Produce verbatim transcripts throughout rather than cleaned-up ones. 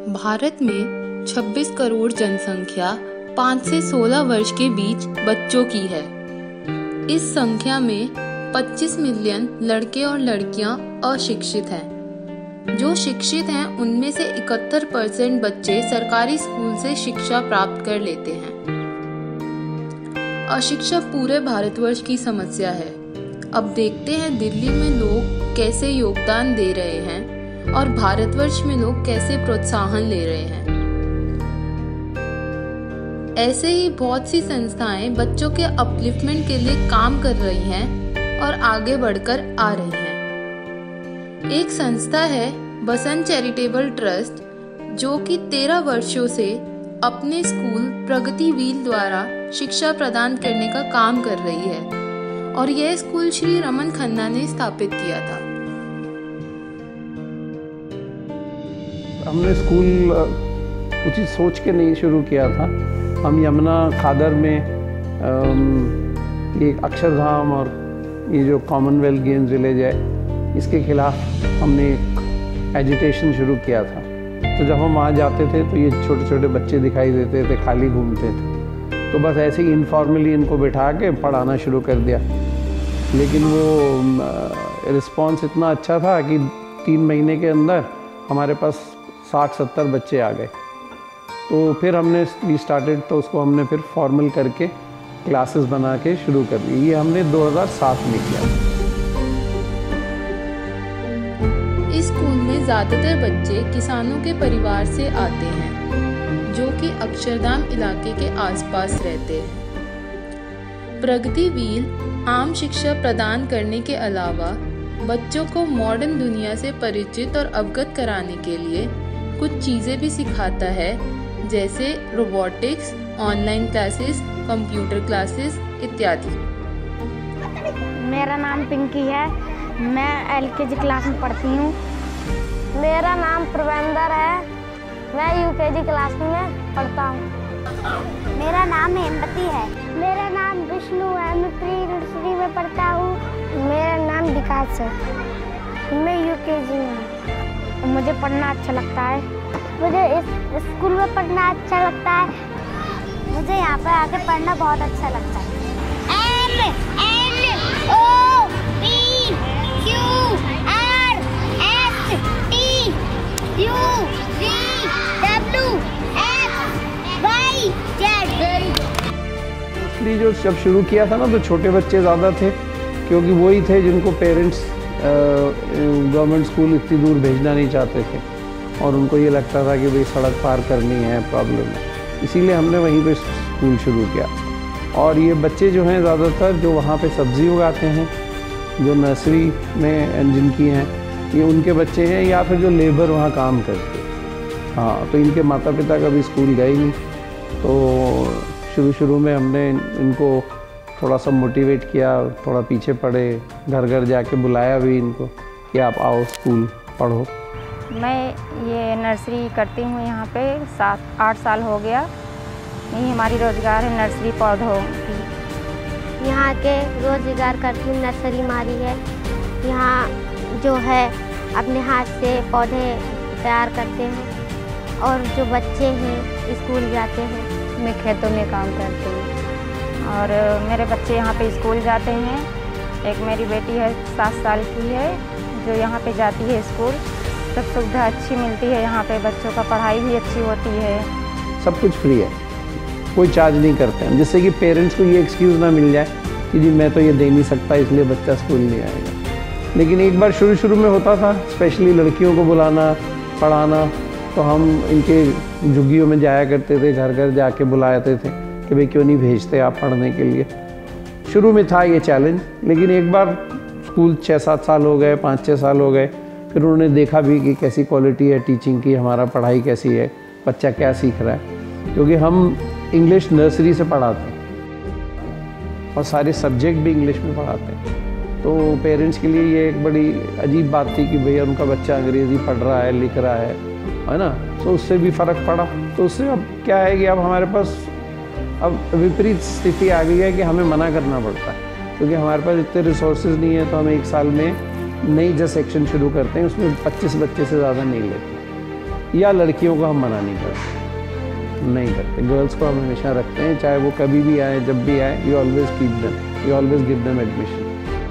भारत में छब्बीस करोड़ जनसंख्या पाँच से सोलह वर्ष के बीच बच्चों की है। इस संख्या में पच्चीस मिलियन लड़के और लड़कियां अशिक्षित हैं। जो शिक्षित हैं उनमें से इकहत्तर परसेंट बच्चे सरकारी स्कूल से शिक्षा प्राप्त कर लेते हैं। अशिक्षा पूरे भारतवर्ष की समस्या है। अब देखते हैं दिल्ली में लोग कैसे योगदान दे रहे हैं और भारतवर्ष में लोग कैसे प्रोत्साहन ले रहे हैं। ऐसे ही बहुत सी संस्थाएं बच्चों के अपलिफ्टमेंट के लिए काम कर रही हैं और आगे बढ़कर आ रही हैं। एक संस्था है बसंत चैरिटेबल ट्रस्ट, जो कि तेरह वर्षों से अपने स्कूल प्रगति व्हील द्वारा शिक्षा प्रदान करने का काम कर रही है और यह स्कूल श्री रमन खन्ना ने स्थापित किया था। हमने स्कूल कुछ ही सोच के नहीं शुरू किया था। हम यमुना खादर में ये अक्षरधाम और ये जो कॉमनवेल्थ गेम्स विलेज है, इसके खिलाफ हमने एक एजिटेशन शुरू किया था। तो जब हम वहाँ जाते थे तो ये छोटे छोटे बच्चे दिखाई देते थे, खाली घूमते थे, तो बस ऐसे ही इनफॉर्मली इनको बिठा के पढ़ाना शुरू कर दिया। लेकिन वो रिस्पॉन्स इतना अच्छा था कि तीन महीने के अंदर हमारे पास साठ सत्तर बच्चे आ गए। तो फिर हमने वी स्टार्टेड तो उसको हमने फिर फॉर्मल करके क्लासेस बना के शुरू कर दी। ये हमने दो हज़ार सात में किया। इस स्कूल में ज़्यादातर बच्चे किसानों के परिवार से आते हैं, जो कि अक्षरधाम इलाके के आसपास रहते हैं। प्रगति व्हील आम शिक्षा प्रदान करने के अलावा बच्चों को मॉडर्न दुनिया से परिचित और अवगत कराने के लिए कुछ चीज़ें भी सिखाता है, जैसे robotics, online classes, computer classes इत्यादि। मेरा नाम पिंकी है, मैं एलकेजी क्लास में पढ़ती हूँ। मेरा नाम प्रवेंदर है, मैं यूकेजी क्लास में पढ़ता हूँ। मेरा नाम हेमवती है। मेरा नाम विष्णु है, मैं प्री नर्सरी में पढ़ता हूँ। मेरा नाम विकास है, मैं यूकेजी में हूँ। मुझे पढ़ना अच्छा लगता है। मुझे इस स्कूल में पढ़ना अच्छा लगता है। मुझे यहाँ पर आके पढ़ना बहुत अच्छा लगता है। M N O P Q R S T U V W X Y Z। इसलिए जो जब शुरू किया था ना तो छोटे बच्चे ज़्यादा थे, क्योंकि वही थे जिनको पेरेंट्स गवर्नमेंट स्कूल इतनी दूर भेजना नहीं चाहते थे और उनको ये लगता था कि भाई सड़क पार करनी है, प्रॉब्लम है। इसीलिए हमने वहीं पे स्कूल शुरू किया। और ये बच्चे जो हैं ज़्यादातर जो वहाँ पे सब्ज़ी उगाते हैं, जो नर्सरी में जिनकी हैं, ये उनके बच्चे हैं, या फिर जो लेबर वहाँ काम करते हैं। हाँ, तो इनके माता पिता कभी स्कूल गए नहीं, तो शुरू शुरू में हमने इनको थोड़ा सा मोटिवेट किया, थोड़ा पीछे पड़े, घर घर जाके बुलाया भी इनको कि आप आओ स्कूल पढ़ो। मैं ये नर्सरी करती हूँ यहाँ पे सात आठ साल हो गया। यही हमारी रोज़गार है, नर्सरी पौधों की। यहाँ के रोज़गार करती हूँ, नर्सरी मारी है। यहाँ जो है अपने हाथ से पौधे तैयार करते हैं और जो बच्चे हैं स्कूल जाते हैं। मैं खेतों में काम करती हूँ और मेरे बच्चे यहाँ पे स्कूल जाते हैं। एक मेरी बेटी है सात साल की है, जो यहाँ पे जाती है स्कूल। सब सुविधा अच्छी मिलती है यहाँ पे, बच्चों का पढ़ाई भी अच्छी होती है। सब कुछ फ्री है, कोई चार्ज नहीं करते हैं, जिससे कि पेरेंट्स को ये एक्सक्यूज़ ना मिल जाए कि जी मैं तो ये दे नहीं सकता इसलिए बच्चा स्कूल नहीं आएगा। लेकिन एक बार शुरू शुरू में होता था, स्पेशली लड़कियों को बुलाना पढ़ाना, तो हम इनके झुग्गियों में जाया करते थे, घर घर जाके बुलाते थे कि भाई क्यों नहीं भेजते आप पढ़ने के लिए। शुरू में था ये चैलेंज, लेकिन एक बार स्कूल छः सात साल हो गए, पाँच छः साल हो गए, फिर उन्होंने देखा भी कि कैसी क्वालिटी है टीचिंग की, हमारा पढ़ाई कैसी है, बच्चा क्या सीख रहा है। क्योंकि हम इंग्लिश नर्सरी से पढ़ाते हैं और सारे सब्जेक्ट भी इंग्लिश में पढ़ाते हैं, तो पेरेंट्स के लिए ये एक बड़ी अजीब बात थी कि भैया उनका बच्चा अंग्रेज़ी पढ़ रहा है, लिख रहा है, है ना। तो उससे भी फ़र्क पड़ा। तो उससे अब क्या है कि अब हमारे पास अब विपरीत स्थिति आ गई है कि हमें मना करना पड़ता है, क्योंकि हमारे पास इतने रिसोर्सेज नहीं है। तो हम एक साल में नई जो सेक्शन शुरू करते हैं उसमें पच्चीस बच्चे से ज़्यादा नहीं लेते। या लड़कियों को हम मना नहीं करते, नहीं करते। गर्ल्स को हम हमेशा रखते हैं, चाहे वो कभी भी आए, जब भी आए, we always keep them, we always give them admission.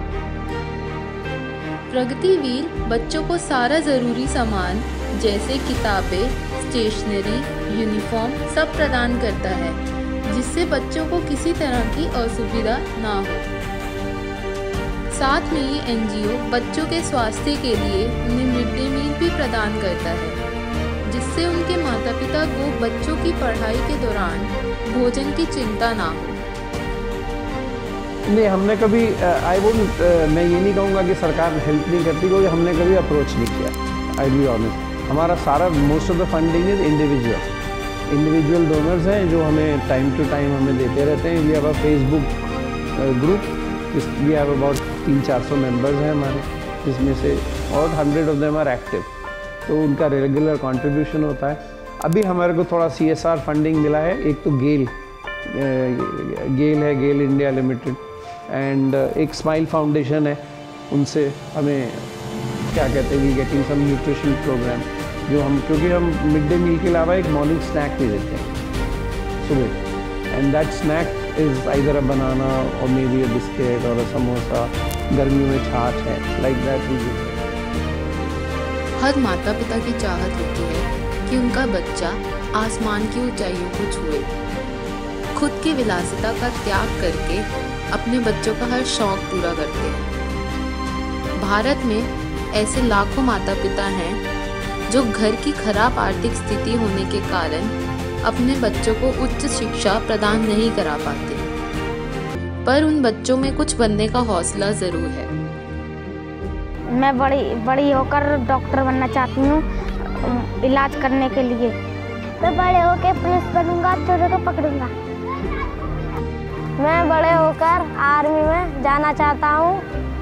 Pragati wheel बच्चों को सारा ज़रूरी सामान जैसे किताबें, स्टेशनरी, यूनिफॉर्म सब प्रदान करता है, जिससे बच्चों को किसी तरह की असुविधा ना हो। साथ में ये एनजीओ बच्चों के स्वास्थ्य के लिए उन्हें मिड डे मील भी प्रदान करता है, जिससे उनके माता पिता को बच्चों की पढ़ाई के दौरान भोजन की चिंता ना हो। नहीं, हमने कभी आई वोंट मैं ये नहीं कहूँगा कि सरकार हेल्प नहीं करती, क्योंकि हमने कभी अप्रोच नहीं किया। आई बी ऑनेस्ट, हमारा सारा most of the funding is individual individual donors हैं जो हमें टाइम टू टाइम हमें देते रहते हैं। We have a Facebook group, we have about तीन चार सौ मेम्बर्स हैं हमारे, जिसमें से और hundred of them are active, तो उनका रेगुलर कंट्रीब्यूशन होता है। अभी हमारे को थोड़ा सी एस आर फंडिंग मिला है, एक तो गेल गेल है, गेल इंडिया लिमिटेड, एंड एक स्माइल फाउंडेशन है, उनसे हमें क्या कहते हैं, we getting some nutrition program, जो हम क्योंकि हम मिड डे मील के अलावा एक मॉर्निंग स्नैक भी देते हैं सुबह, and that snack is either a banana और मे बी अ बिस्किट और अ समोसा, गर्मियों में छाछ है, लाइक दैट वी गिव। हर माता पिता की चाहत होती है कि उनका बच्चा आसमान की ऊंचाइयों को छुए, खुद की विलासिता का त्याग करके अपने बच्चों का हर शौक पूरा करते हैं। भारत में ऐसे लाखों माता पिता हैं जो घर की खराब आर्थिक स्थिति होने के कारण अपने बच्चों को उच्च शिक्षा प्रदान नहीं करा पाते, पर उन बच्चों में कुछ बनने का हौसला ज़रूर है। मैं बड़ी बड़ी होकर डॉक्टर बनना चाहती हूँ, इलाज करने के लिए। मैं बड़े होकर पुलिस बनूंगा, चोरों को पकड़ूंगा। मैं बड़े होकर आर्मी में जाना चाहता हूँ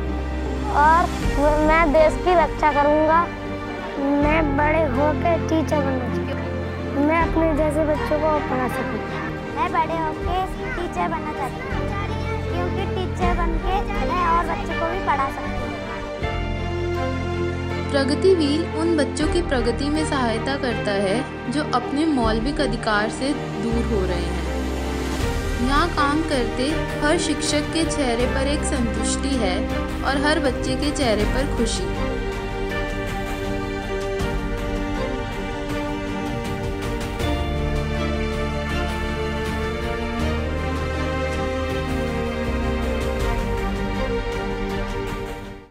और मैं देश की रक्षा करूँगा। मैं बड़े होकर टीचर बनना चाहती हूँ, मैं अपने जैसे बच्चों को पढ़ा सकूँ। मैं बड़े होकर टीचर बनना चाहती हूँ, क्योंकि टीचर बनके मैं और बच्चों को भी पढ़ा सकती हूँ। प्रगति व्हील उन बच्चों की प्रगति में सहायता करता है जो अपने मौलिक अधिकार से दूर हो रहे हैं। यहाँ काम करते हर शिक्षक के चेहरे पर एक संतुष्टि है और हर बच्चे के चेहरे पर खुशी।